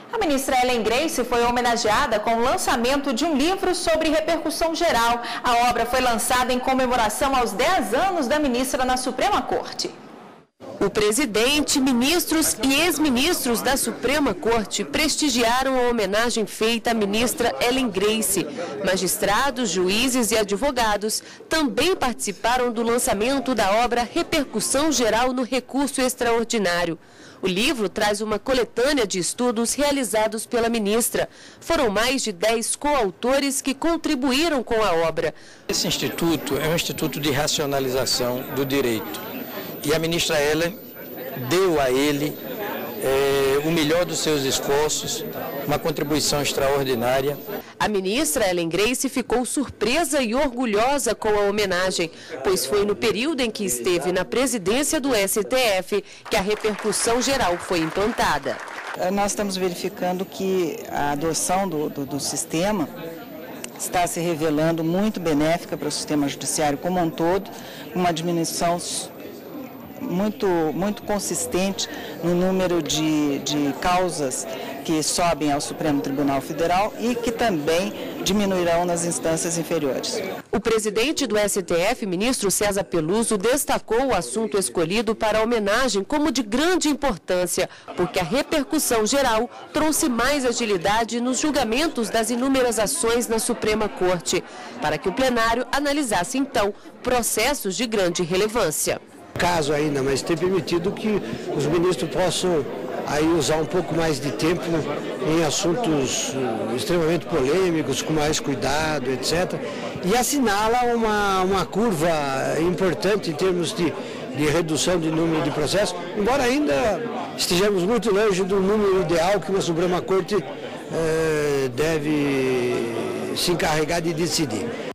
A ministra Ellen Grace foi homenageada com o lançamento de um livro sobre repercussão geral. A obra foi lançada em comemoração aos 10 anos da ministra na Suprema Corte. O presidente, ministros e ex-ministros da Suprema Corte prestigiaram a homenagem feita à ministra Ellen Grace. Magistrados, juízes e advogados também participaram do lançamento da obra Repercussão Geral no Recurso Extraordinário. O livro traz uma coletânea de estudos realizados pela ministra. Foram mais de 10 coautores que contribuíram com a obra. Esse instituto é um instituto de racionalização do direito. E a ministra Ellen deu a ele o melhor dos seus esforços, uma contribuição extraordinária. A ministra Ellen Grace ficou surpresa e orgulhosa com a homenagem, pois foi no período em que esteve na presidência do STF que a repercussão geral foi implantada. Nós estamos verificando que a adoção do sistema está se revelando muito benéfica para o sistema judiciário como um todo, uma diminuição muito consistente no número de causas que sobem ao Supremo Tribunal Federal e que também diminuirão nas instâncias inferiores. O presidente do STF, ministro César Peluso, destacou o assunto escolhido para a homenagem como de grande importância, porque a repercussão geral trouxe mais agilidade nos julgamentos das inúmeras ações na Suprema Corte, para que o plenário analisasse, então, processos de grande relevância. Caso ainda, mas ter permitido que os ministros possam aí usar um pouco mais de tempo em assuntos extremamente polêmicos, com mais cuidado, etc. E assinala uma curva importante em termos de redução de número de processos, embora ainda estejamos muito longe do número ideal que uma Suprema Corte deve se encarregar de decidir.